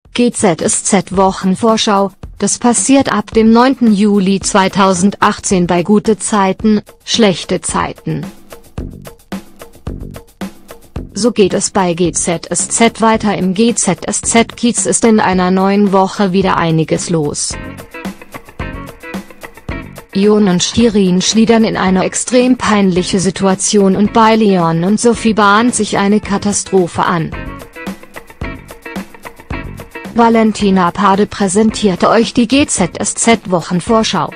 GZSZ Wochenvorschau, das passiert ab dem 9. Juli 2018 bei Gute Zeiten, Schlechte Zeiten. So geht es bei GZSZ weiter. Im GZSZ-Kiez ist in einer neuen Woche wieder einiges los. Jon und Shirin schlittern in eine extrem peinliche Situation und bei Leon und Sophie bahnt sich eine Katastrophe an. Valentina Pade präsentierte euch die GZSZ-Wochenvorschau.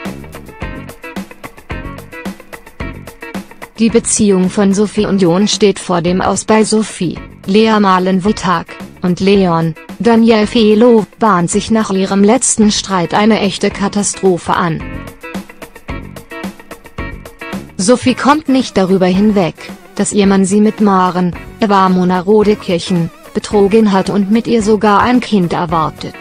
Die Beziehung von Sophie und Jon steht vor dem Aus. Bei Sophie, Lea Malen-Wotak, und Leon, Daniel Felo, bahnt sich nach ihrem letzten Streit eine echte Katastrophe an. Sophie kommt nicht darüber hinweg, dass ihr Mann sie mit Maren, Mona Rodekirchen, betrogen hat und mit ihr sogar ein Kind erwartet.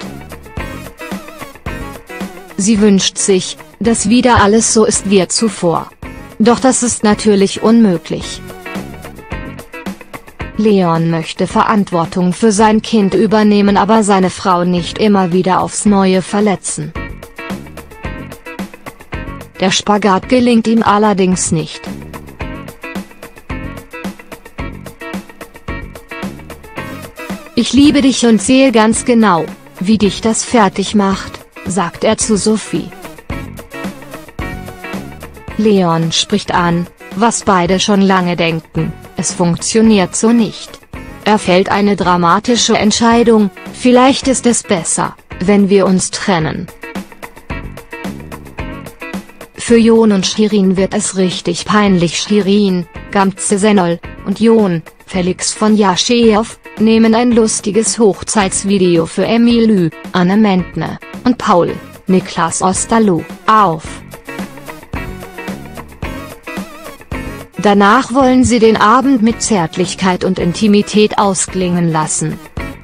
Sie wünscht sich, dass wieder alles so ist wie zuvor. Doch das ist natürlich unmöglich. Leon möchte Verantwortung für sein Kind übernehmen, aber seine Frau nicht immer wieder aufs Neue verletzen. Der Spagat gelingt ihm allerdings nicht. Ich liebe dich und sehe ganz genau, wie dich das fertig macht, sagt er zu Sophie. Leon spricht an, was beide schon lange denken: es funktioniert so nicht. Er fällt eine dramatische Entscheidung: vielleicht ist es besser, wenn wir uns trennen. Für Jon und Shirin wird es richtig peinlich. Shirin, Gamze Senol, und Jon, Felix von Jaschew, nehmen ein lustiges Hochzeitsvideo für Emilü, Anne Mentner, und Paul, Niklas Osterloh, auf. Danach wollen sie den Abend mit Zärtlichkeit und Intimität ausklingen lassen.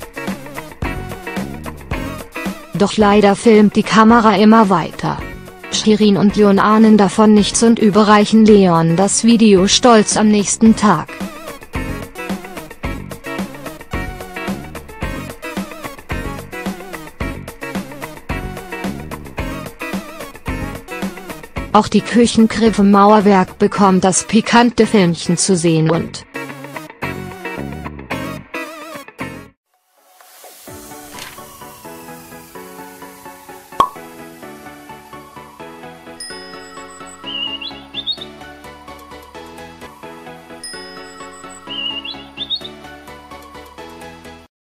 Doch leider filmt die Kamera immer weiter. Shirin und Jon ahnen davon nichts und überreichen Leon das Video stolz am nächsten Tag. Auch die Küchenkrippe Mauerwerk bekommt das pikante Filmchen zu sehen und